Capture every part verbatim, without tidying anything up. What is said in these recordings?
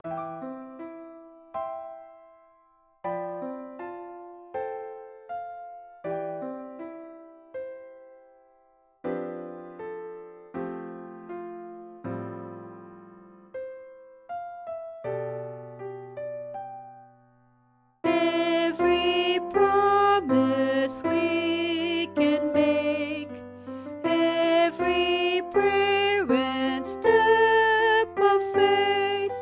Every promise we can make, every prayer and step of faith,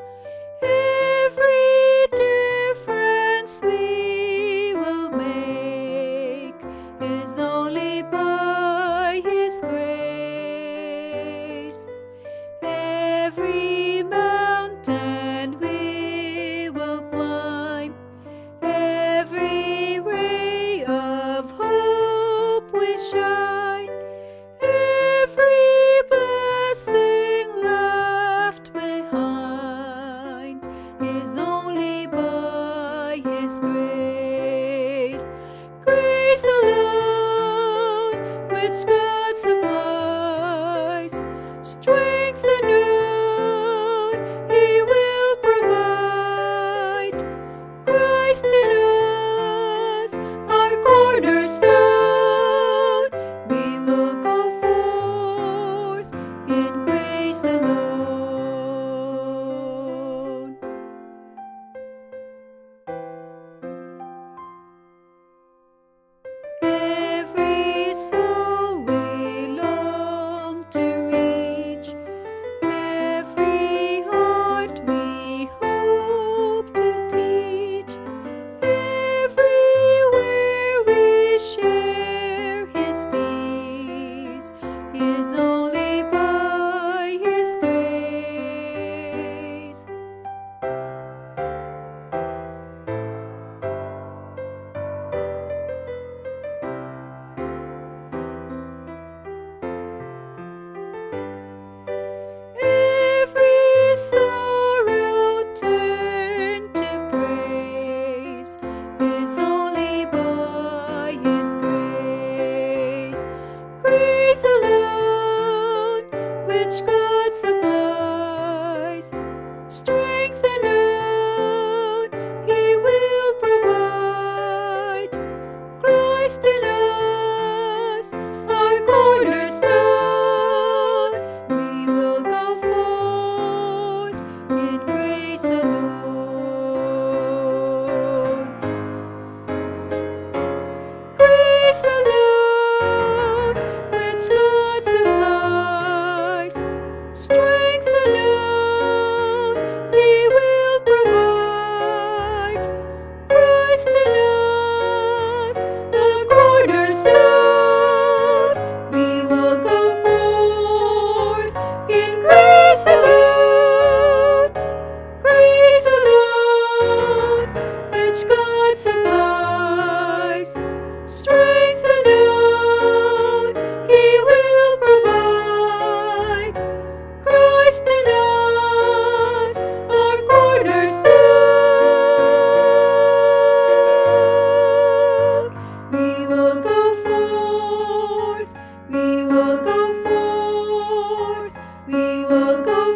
every difference we will make is only by His grace. Every mountain we will climb, every ray of hope we shine, every blessing left behind is only by His grace. Grace alone, which God supplies, strength anew He will provide. Christ in us, our cornerstone, we will go forth in grace alone. Every soul we long to reach, every heart we hope to teach, everywhere we share His peace is only by His grace. Every sorrow turned to praise is only by His grace. Grace alone, which God supplies, strength anew He will provide. Christ in us, our cornerstone, we will go forth in grace alone. Grace alone, which God supplies, strength anew He will provide. Christ in us, our cornerstone, we will go forth in grace alone. Grace alone, which God supplies, strength anew He will provide. Christ in us, our cornerstone, we will go forth, we will go forth, we will go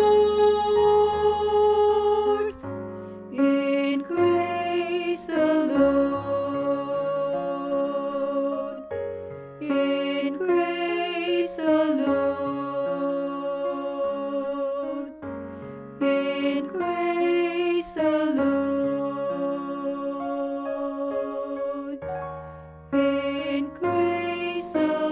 forth in grace alone, in grace alone, in grace alone, in grace alone.